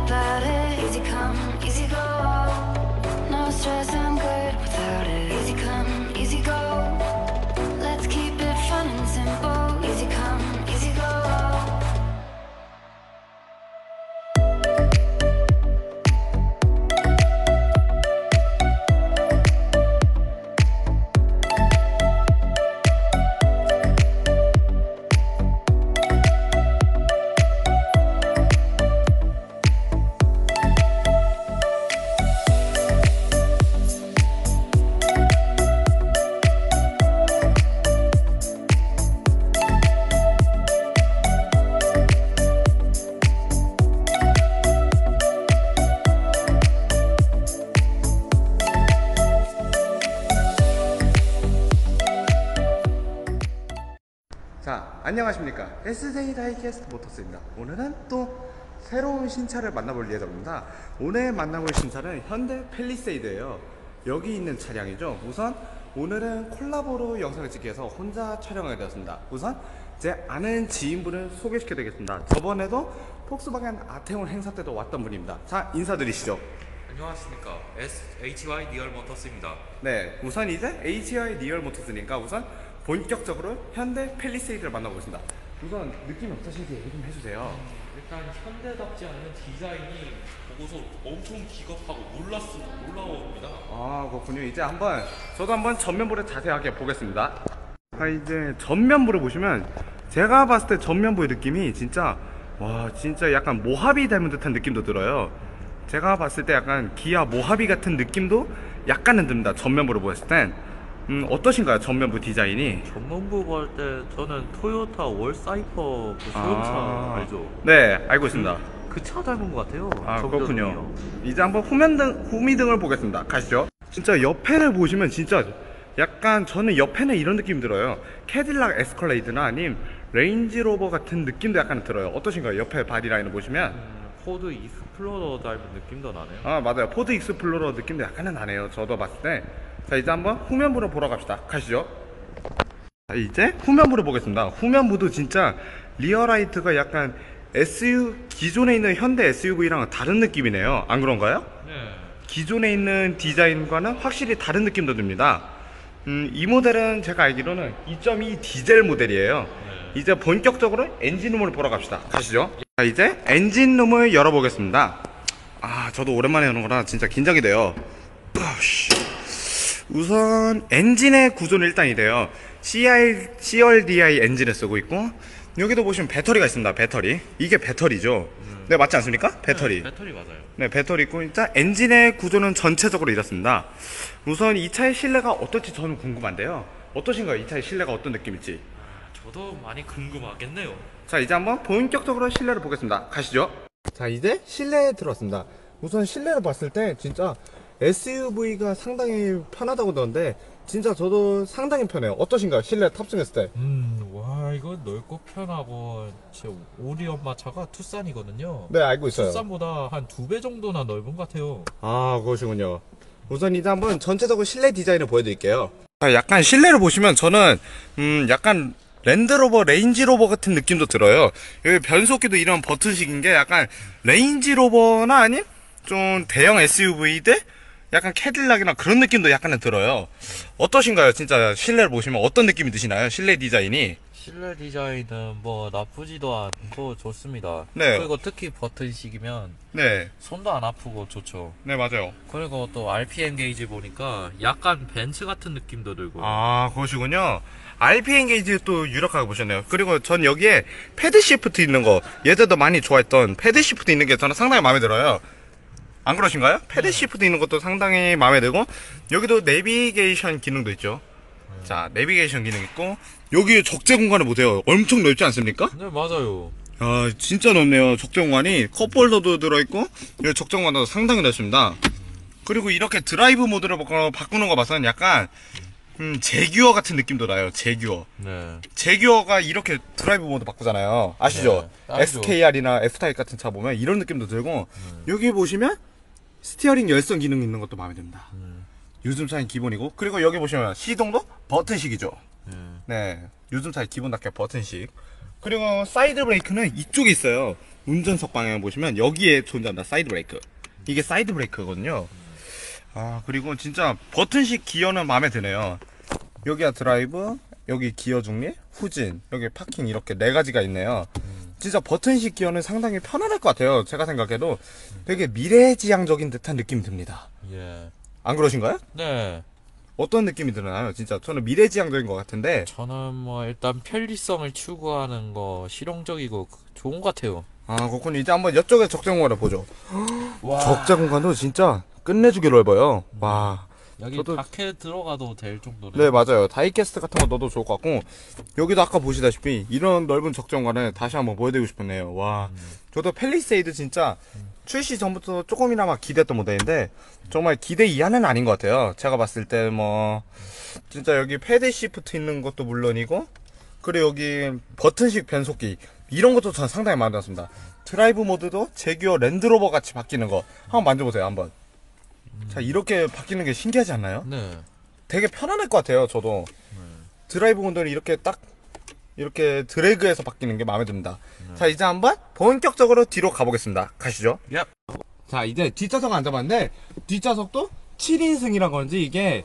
about it. Easy come, easy go. No stress, I'm good without it. Easy come, easy go. Let's keep it fun and simple. Easy come, easy go. 자, 안녕하십니까. SJ 다이캐스트 모터스입니다. 오늘은 또 새로운 신차를 만나볼 예정입니다. 오늘 만나볼 신차는 현대 팰리세이드예요. 여기 있는 차량이죠. 우선 오늘은 콜라보로 영상을 찍기 위해서 혼자 촬영하게 되었습니다. 우선 제 아는 지인분을 소개시켜 드리겠습니다. 저번에도 폭스바겐 아테온 행사 때도 왔던 분입니다. 자, 인사드리시죠. 안녕하십니까. HY 리얼 모터스입니다. 네, 우선 이제 HY 리얼 모터스니까 우선 본격적으로 현대 팰리세이드를 만나보겠습니다. 우선 느낌이 어떠신지 얘기 좀 해주세요. 일단 현대답지 않은 디자인이 보고서 엄청 기겁하고 놀라웁니다. 아, 그렇군요. 이제 저도 한번 전면부를 자세하게 보겠습니다. 이제 전면부를 보시면 제가 봤을 때 전면부의 느낌이 진짜 진짜 약간 모하비 닮은 듯한 느낌도 들어요. 제가 봤을 때 약간 기아 모하비 같은 느낌도 약간은 듭니다. 전면부를 보았을 땐. 어떠신가요? 전면부 디자인이? 전면부 볼 때 저는 토요타 월사이퍼 그 소형차 알죠? 네, 알고 있습니다. 그 차 닮은 것 같아요. 그렇군요. 이제 한번 후미등을 보겠습니다. 가시죠. 진짜 옆에를 보시면 진짜 약간 저는 옆에는 이런 느낌이 들어요. 캐딜락 에스컬레이드나 아님 레인지로버 같은 느낌도 약간 들어요. 어떠신가요? 옆에 바디라인을 보시면 포드 익스플로러 닮은 느낌도 나네요. 아, 맞아요. 포드 익스플로러 느낌도 약간은 나네요. 저도 봤을 때. 자, 이제 한번 후면부를 보러 갑시다. 가시죠. 자, 이제 후면부를 보겠습니다. 후면부도 진짜 리어라이트가 약간 기존에 있는 현대 SUV랑 다른 느낌이네요. 안 그런가요? 네. 기존에 있는 디자인과는 확실히 다른 느낌도 듭니다. 이 모델은 제가 알기로는 2.2 디젤 모델이에요. 네. 이제 본격적으로 엔진룸을 보러 갑시다. 가시죠. 자, 이제 엔진룸을 열어보겠습니다. 저도 오랜만에 여는 거라 진짜 긴장이 돼요. 우선 엔진의 구조는 일단 이래요. CRDI 엔진을 쓰고 있고, 여기도 보시면 배터리가 있습니다. 배터리. 이게 배터리죠. 네, 맞지 않습니까? 배터리. 네, 배터리 맞아요. 네, 배터리 있고, 일단 엔진의 구조는 전체적으로 이렇습니다. 우선 이 차의 실내가 어떨지 저는 궁금한데요. 어떠신가요? 이 차의 실내가 어떤 느낌일지. 저도 많이 궁금하겠네요. 자, 이제 한번 본격적으로 실내를 보겠습니다. 가시죠. 자, 이제 실내에 들어왔습니다. 우선 실내를 봤을 때 진짜 SUV가 상당히 편하다고 하던데 진짜 저도 상당히 편해요. 어떠신가요? 실내 탑승했을 때? 와, 이거 넓고 편하고 제 우리 엄마 차가 투싼이거든요. 네, 알고 있어요. 투싼보다 한 2배 정도나 넓은 것 같아요. 그러시군요. 우선 이제 한번 전체적으로 실내 디자인을 보여드릴게요. 약간 실내를 보시면 저는 약간 랜드로버, 레인지로버 같은 느낌도 들어요. 여기 변속기도 이런 버튼식인 게 약간 레인지로버나 아님 좀 대형 SUV 대 약간 캐딜락이나 그런 느낌도 약간은 들어요. 어떠신가요? 진짜 실내를 보시면 어떤 느낌이 드시나요? 실내 디자인이? 실내 디자인은 뭐 나쁘지도 않고 좋습니다. 네. 그리고 특히 버튼식이면 네. 손도 안 아프고 좋죠. 네, 맞아요. 그리고 또 RPM 게이지 보니까 약간 벤츠 같은 느낌도 들고. 그러시군요. RPM 게이지 또 유력하게 보셨네요. 그리고 전 여기에 패드 시프트 있는 거, 예전에도 많이 좋아했던 패드 시프트 있는 게 저는 상당히 마음에 들어요. 안 그러신가요? 패드 시프트 있는 것도 상당히 마음에 들고, 여기도 내비게이션 기능도 있죠. 자, 내비게이션 기능 있고, 여기 적재 공간을 보세요. 엄청 넓지 않습니까? 네, 맞아요. 진짜 넓네요. 적재 공간이 컵홀더도 들어있고, 여기 적재 공간도 상당히 넓습니다. 그리고 이렇게 드라이브 모드를 바꾸는 거 봐서는 약간 제규어 같은 느낌도 나요. 제규어. 네. 제규어가 이렇게 드라이브 모드 바꾸잖아요. 아시죠? 네, 알죠. SKR이나 F타입 같은 차 보면 이런 느낌도 들고, 여기 보시면 스티어링 열선 기능 있는 것도 마음에 듭니다. 요즘 차는 기본이고, 그리고 여기 보시면 시동도 버튼식이죠. 네, 요즘 차의 기본답게 버튼식. 그리고 사이드 브레이크는 이쪽에 있어요. 운전석 방향 보시면 여기에 존재한다. 사이드 브레이크. 이게 사이드 브레이크거든요. 아, 그리고 진짜 버튼식 기어는 마음에 드네요. 여기가 드라이브, 여기 기어 중립, 후진, 여기 파킹, 이렇게 4가지가 있네요. 진짜 버튼식 기어는 상당히 편안할 것 같아요. 제가 생각해도 되게 미래지향적인 듯한 느낌이 듭니다. 예. 안 그러신가요? 네. 어떤 느낌이 드나요? 진짜 저는 미래지향적인 것 같은데. 저는 뭐 일단 편리성을 추구하는 거 실용적이고 좋은 것 같아요. 아, 그렇군요. 이제 한번 이쪽에 적재 공간을 보죠. 적재 공간도 진짜 끝내주게 넓어요. 와. 여기 저도- 밖에 들어가도 될 정도로. 네, 맞아요. 다이캐스트 같은 거 넣어도 좋을 것 같고, 여기도 아까 보시다시피 이런 넓은 적재 공간을 다시 한번 보여드리고 싶었네요. 와. 저도 팰리세이드 진짜 출시 전부터 조금이나마 기대했던 모델인데 정말 기대 이하는 아닌 것 같아요. 제가 봤을 때 뭐 진짜 여기 패드 시프트 있는 것도 물론이고, 그리고 여기 버튼식 변속기 이런 것도 전 상당히 마음에 들었습니다. 드라이브 모드도 제규어 랜드로버 같이 바뀌는 거 한번 만져보세요. 한번. 자, 이렇게 바뀌는 게 신기하지 않나요? 네. 되게 편안할 것 같아요. 저도 드라이브 모드는 이렇게 딱 이렇게 드래그해서 바뀌는 게 마음에 듭니다. 자, 이제 한번 본격적으로 뒤로 가보겠습니다. 가시죠. 야. 자, 이제 뒷좌석 앉아봤는데 뒷좌석도 7인승이라 그런지 이게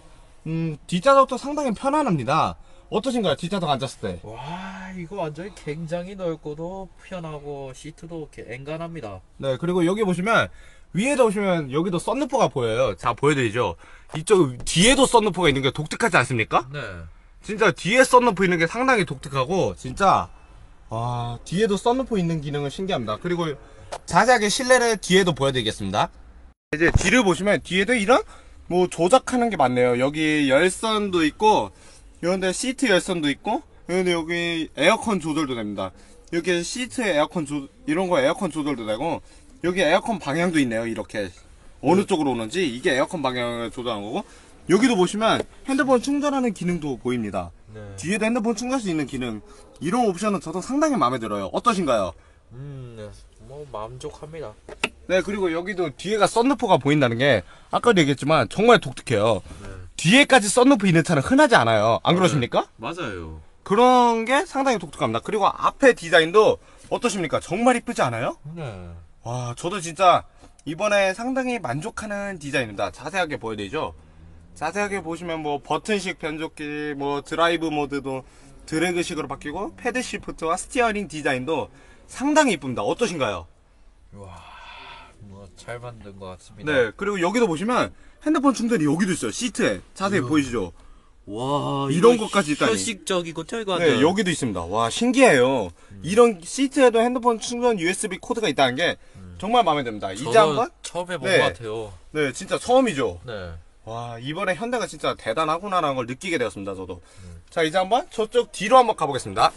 뒷좌석도 상당히 편안합니다. 어떠신가요? 뒷좌석 앉았을 때. 와, 이거 완전히 굉장히 넓고도 편하고 시트도 앵간합니다. 네, 그리고 여기 보시면 위에도 보시면 여기도 썬루프가 보여요. 자, 보여드리죠. 이쪽 뒤에도 썬루프가 있는 게 독특하지 않습니까? 네. 진짜 뒤에 썬루프 있는 게 상당히 독특하고, 진짜 와, 뒤에도 썬루프 있는 기능은 신기합니다. 그리고 자세하게 실내를 뒤에도 보여드리겠습니다. 이제 뒤를 보시면 뒤에도 이런 뭐 조작하는 게 많네요. 여기 열선도 있고, 이런데 시트 열선도 있고, 이런데 여기 에어컨 조절도 됩니다. 여기 시트 에어컨 이런 거 에어컨 조절도 되고, 여기 에어컨 방향도 있네요. 이렇게 어느 쪽으로 오는지 이게 에어컨 방향을 조절하는 거고, 여기도 보시면 핸드폰 충전하는 기능도 보입니다. 네. 뒤에도 핸드폰 충전할 수 있는 기능, 이런 옵션은 저도 상당히 마음에 들어요. 어떠신가요? 네. 뭐 만족합니다. 네, 그리고 여기도 뒤에가 썬루프가 보인다는 게 아까도 얘기했지만 정말 독특해요. 네. 뒤에까지 썬루프 있는 차는 흔하지 않아요. 안 그러십니까? 맞아요. 그런 게 상당히 독특합니다. 그리고 앞에 디자인도 어떠십니까? 정말 이쁘지 않아요? 네. 와, 저도 진짜 이번에 상당히 만족하는 디자인입니다. 자세하게 보여드리죠. 자세하게 보시면 뭐 버튼식 변속기, 뭐 드라이브 모드도 드래그식으로 바뀌고, 패드 시프트와 스티어링 디자인도 상당히 이쁩니다. 어떠신가요? 와, 뭐 잘 만든 것 같습니다. 네, 그리고 여기도 보시면 핸드폰 충전이 여기도 있어요. 시트에. 자세히 보이시죠? 와, 이런 이거 것까지 있다니. 현실적이고 저희가 네, 여기도 있습니다. 와, 신기해요. 이런 시트에도 핸드폰 충전 USB 코드가 있다는 게 정말 마음에 듭니다. 이제 한번? 처음 해본 네. 것 같아요. 네, 진짜 처음이죠. 네. 와, 이번에 현대가 진짜 대단하구나라는 걸 느끼게 되었습니다, 저도. 자, 이제 한번 저쪽 뒤로 한번 가보겠습니다.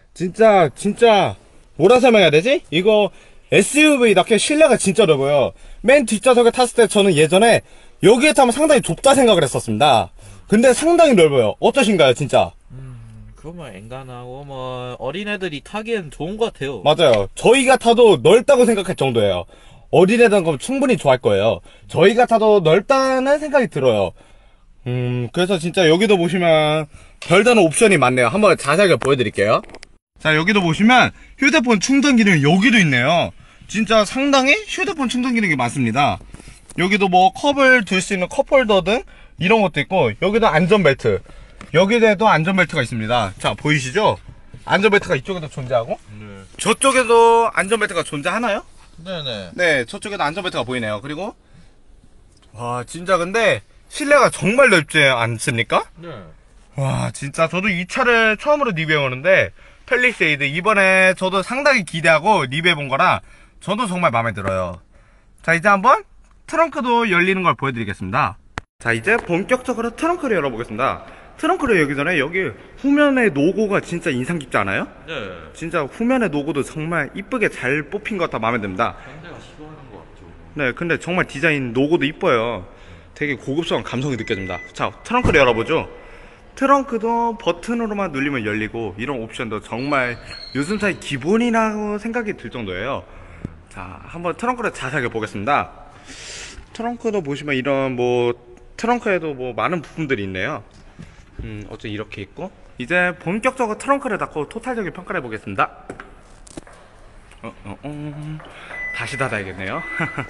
진짜, 뭐라 설명해야 되지? 이거 SUV답게 실내가 진짜 넓어요. 맨 뒷좌석에 탔을 때 저는 예전에 여기에 타면 상당히 좁다 생각을 했었습니다. 근데 상당히 넓어요. 어떠신가요, 진짜? 그러면 앵간하고 뭐 어린애들이 타기엔 좋은 것 같아요. 맞아요. 저희가 타도 넓다고 생각할 정도예요. 어린애들은 그럼 충분히 좋아할 거예요. 저희가 타도 넓다는 생각이 들어요. 그래서 진짜 여기도 보시면 별다른 옵션이 많네요. 한번 자세하게 보여드릴게요. 자, 여기도 보시면 휴대폰 충전 기능이 여기도 있네요. 진짜 상당히 휴대폰 충전 기능이 많습니다. 여기도 뭐 컵을 둘 수 있는 컵홀더 등 이런 것도 있고, 여기도 안전벨트, 여기에도 안전벨트가 있습니다. 자, 보이시죠? 안전벨트가 이쪽에도 존재하고, 네. 저쪽에도 안전벨트가 존재하나요? 네네. 네, 저쪽에도 안전벨트가 보이네요. 그리고 와, 진짜 근데 실내가 정말 넓지 않습니까? 네. 와, 진짜 저도 이 차를 처음으로 리뷰해보는데, 팰리세이드 이번에 저도 상당히 기대하고 리뷰해본 거라 저도 정말 마음에 들어요. 자, 이제 한번 트렁크도 열리는 걸 보여드리겠습니다. 자, 이제 본격적으로 트렁크를 열어보겠습니다. 트렁크를 열기 전에 여기 후면의 로고가 진짜 인상 깊지 않아요? 네. 진짜 후면의 로고도 정말 이쁘게 잘 뽑힌 것 같아 마음에 듭니다. 현대가 시도하는 것 같죠. 네, 근데 정말 디자인 로고도 이뻐요. 되게 고급스러운 감성이 느껴집니다. 자, 트렁크를 열어보죠. 트렁크도 버튼으로만 누르면 열리고, 이런 옵션도 정말 요즘 차의 기본이라고 생각이 들 정도예요. 자, 한번 트렁크를 자세하게 보겠습니다. 트렁크도 보시면 이런 뭐 트렁크에도 뭐 많은 부품들이 있네요. 어째 이렇게 있고, 이제 본격적으로 트렁크를 닫고 토탈적인 평가를 해보겠습니다. 다시 닫아야겠네요.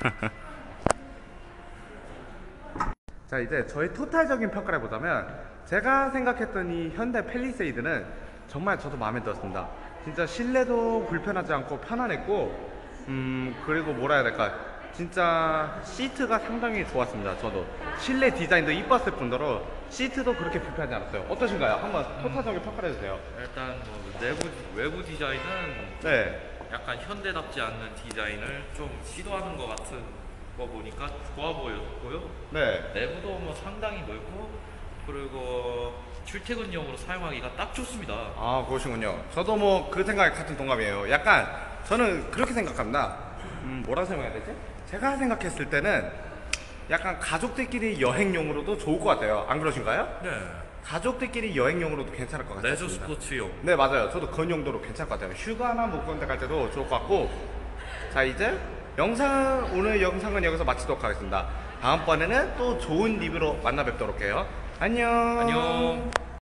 자, 이제 저희 토탈적인 평가를 해보자면 제가 생각했던 이 현대 팰리세이드는 정말 저도 마음에 들었습니다. 진짜 실내도 불편하지 않고 편안했고 그리고 뭐라 해야 될까, 진짜 시트가 상당히 좋았습니다. 저도 실내 디자인도 이뻤을 뿐더러 시트도 그렇게 불편하지 않았어요. 어떠신가요? 한번 토탈적인 평가를 해주세요. 일단 뭐 외부 디자인은 네. 약간 현대답지 않는 디자인을 좀 시도하는 것 같은 거 보니까 좋아 보였고요. 네. 내부도 뭐 상당히 넓고 그리고 출퇴근용으로 사용하기가 딱 좋습니다. 아, 그러시군요. 저도 뭐 그 생각에 같은 동감이에요. 약간 저는 그렇게 생각합니다. 뭐라 설명해야 되지? 제가 생각했을 때는 약간 가족들끼리 여행용으로도 좋을 것 같아요. 안 그러신가요? 네. 가족들끼리 여행용으로도 괜찮을 것 같아요. 레저 스포츠용. 네, 맞아요. 저도 그런 용도로 괜찮을 것 같아요. 휴가나 목건대 갈 때도 좋을 것 같고. 자, 이제 오늘 영상은 여기서 마치도록 하겠습니다. 다음번에는 또 좋은 리뷰로 만나 뵙도록 해요. 안녕. 안녕.